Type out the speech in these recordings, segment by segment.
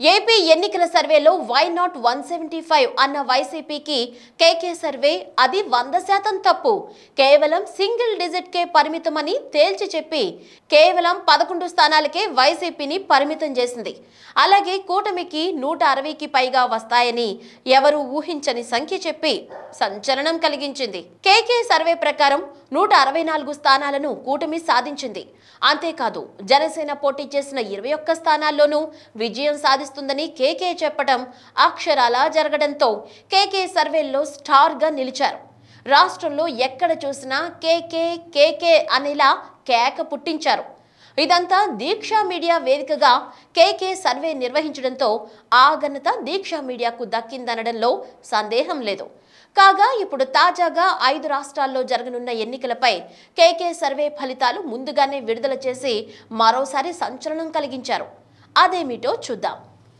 AP ఎన్నికల సర్వేలో why not 175 అన్న వైసీపీకి కేకే సర్వే అది 100% తప్పు. కేవలం సింగిల్ డిజిట్కే పరిమితమని తేల్చి చెప్పి కేవలం 11 స్థానాలకే వైసీపీని పరిమితం చేసింది. అలాగే కూటమికి 160కి పైగా వస్తాయని ఎవరు ఊహించని సంఖ్య చెప్పి సంచలనం కలిగించింది. కేకే సర్వే ప్రకారం 164 స్థానాలను కూటమి సాధించింది. అంతేకాదు జనసేన పోటీ చేసిన 21 స్థానాల్లోనూ విజయం సాధిస్తుందని కేకే చెప్పడం అక్షరాలా జరగడంతో కేకే సర్వేల్లో స్టార్గా నిలిచారు. రాష్ట్రంలో ఎక్కడ చూసినా కేకే కేకే అనేలా కేక పుట్టించారు. ఇదంతా దీక్ష మీడియా వేదికగా కేకే సర్వే నిర్వహించడంతో ఆ ఘనత దీక్ష మీడియాకు దక్కిందనడంలో సందేహం లేదు. కాగా ఇప్పుడు తాజాగా 5 రాష్ట్రాల్లో జరగనున్న ఎన్నికలపై కేకే సర్వే ఫలితాలు ముందుగానే విడుదల చేసి మరోసారి సంచలనం కలిగించారు. అదేమిటో చూద్దాం.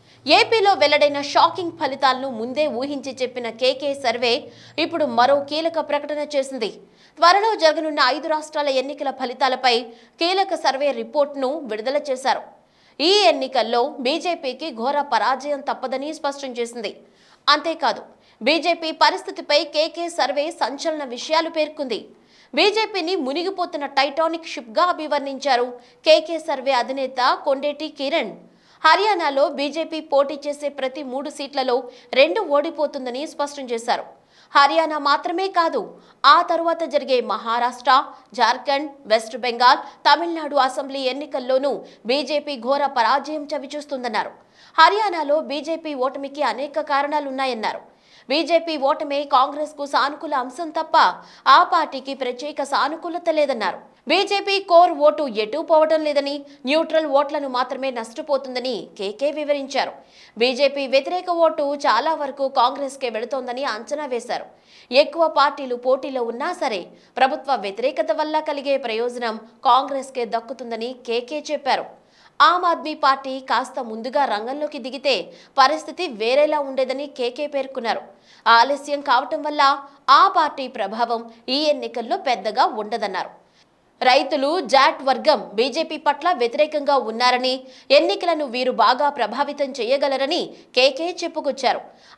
ఏపీలో వెల్లడైన షాకింగ్ ఫలితాలను ముందే ఊహించి చెప్పిన కేకే సర్వే ఇప్పుడు మరో కీలక ప్రకటన చేసింది. త్వరలో జరగనున్న 5 రాష్ట్రాల ఎన్నికల ఫలితాలపై కీలక సర్వే రిపోర్ట్ను విడుదల చేశారు. ఈ ఎన్నికల్లో బీజేపీకి ఘోర పరాజయం తప్పదని స్పష్టం చేసింది. అంతేకాదు బీజేపీ పరిస్థితిపై కేకే సర్వే సంచలన విషయాలు పేర్కొంది. బీజేపీని మునిగిపోతున్న టైటానిక్ షిప్గా అభివర్ణించారు కేకే సర్వే అధినేత కొండేటి కిరణ్. హర్యానాలో బీజేపీ పోటీ చేసే ప్రతి 3 సీట్లలో 2 ఓడిపోతుందని స్పష్టం చేశారు. హర్యానా మాత్రమే కాదు, ఆ తరువాత జరిగే మహారాష్ట్ర, జార్ఖండ్, వెస్ట్ బెంగాల్, తమిళనాడు అసెంబ్లీ ఎన్నికల్లోనూ బీజేపీ ఘోర పరాజయం చవిచూస్తుందన్నారు. హర్యానాలో బీజేపీ ఓటమికి అనేక కారణాలున్నాయన్నారు. బీజేపీ ఓటమే కాంగ్రెస్ కు సానుకూల అంశం తప్ప ఆ పార్టీకి ప్రత్యేక సానుకూలత లేదన్నారు. బీజేపీ కోర్ ఓటు ఎటూ పోవడం లేదని, న్యూట్రల్ ఓట్లను మాత్రమే నష్టపోతుందని కేకే వివరించారు. బీజేపీ వ్యతిరేక ఓటు చాలా వరకు కాంగ్రెస్కే వెళుతోందని అంచనా వేశారు. ఎక్కువ పార్టీలు పోటీలో ఉన్నా సరే ప్రభుత్వ వ్యతిరేకత వల్ల కలిగే ప్రయోజనం కాంగ్రెస్కే దక్కుతుందని కేకే చెప్పారు. ఆమ్ ఆద్మీ పార్టీ కాస్త ముందుగా రంగంలోకి దిగితే పరిస్థితి వేరేలా ఉండేదని కేకే పేర్కొన్నారు. ఆలస్యం కావటం వల్ల ఆ పార్టీ ప్రభావం ఈ ఎన్నికల్లో పెద్దగా ఉండదన్నారు. రైతులు, జాట్ వర్గం బీజేపీ పట్ల వ్యతిరేకంగా ఉన్నారని, ఎన్నికలను వీరు బాగా ప్రభావితం చేయగలరని కేకే చెప్పుకొచ్చారు.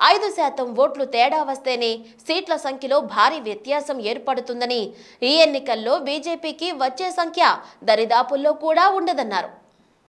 5% ఓట్లు తేడా వస్తేనే సీట్ల సంఖ్యలో భారీ వ్యత్యాసం ఏర్పడుతుందని, ఈ ఎన్నికల్లో బీజేపీకి వచ్చే సంఖ్య దరిదాపుల్లో కూడా ఉండదన్నారు.